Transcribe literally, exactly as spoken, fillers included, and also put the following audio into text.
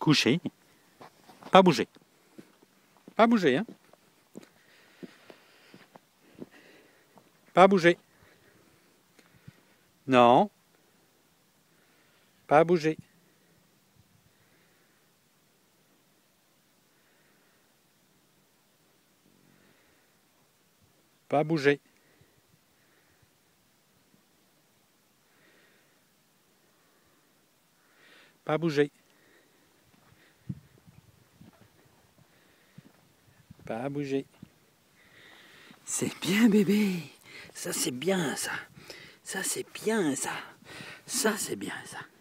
Couché. Pas bouger. Pas bouger, hein. Pas bouger. Non. Pas bouger. Pas bouger. Pas bouger. Pas bouger. C'est bien, bébé. Ça, c'est bien, ça. Ça, c'est bien, ça. Ça, c'est bien, ça.